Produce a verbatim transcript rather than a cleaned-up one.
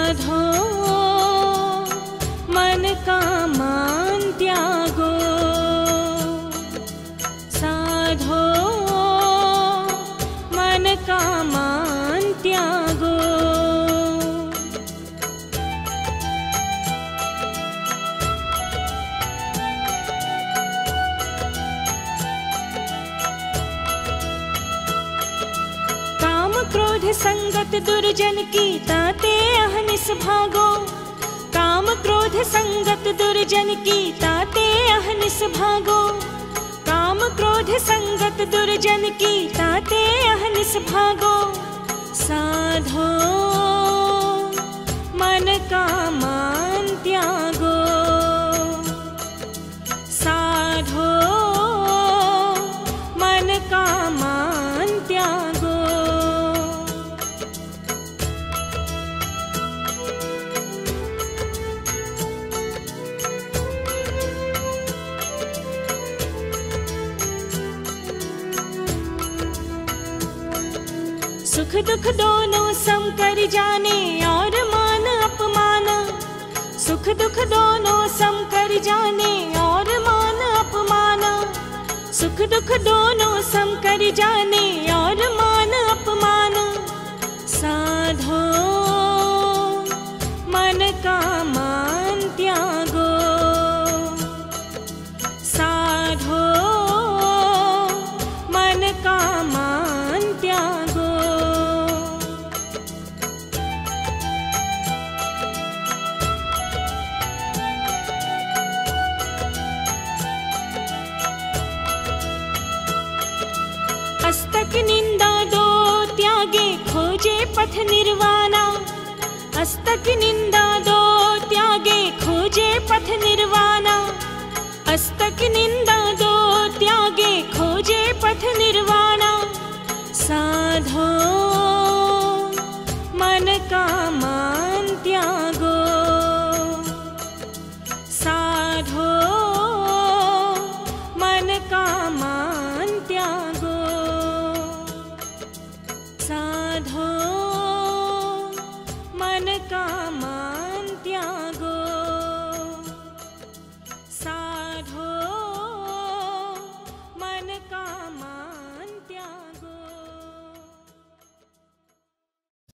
साधो मन का मान त्यागो, साधो मन का मान त्यागो। काम क्रोध संगत दुर्जन की ताते अहनिस भागो, काम क्रोध संगत दुर्जन की ताते अहनिस भागो, काम क्रोध संगत दुर्जन की ताते अहनिस भागो। साधो मन का मान त्यागो, साधो मन का मान त्यागो। सुख दुख दोनों सम कर जाने और मान अपमान, सुख दुख दोनों सम कर जाने और मान अपमान, सुख दुख दोनों सम कर जाने और मान अपमान। साधो मन का मान त्यागो, साधो मन का मान त्यागो। अस्तक निंदा दो त्यागे खोजे पथ निर्वाणा, अस्तक निंदा दो त्यागे खोजे पथ निर्वाणा, अस्तक निंदा दो त्यागे खोजे पथ निर्वाणा। साधो मन का मान त्यागो, साधो मन का मान त्यागो, साधो मन का मान।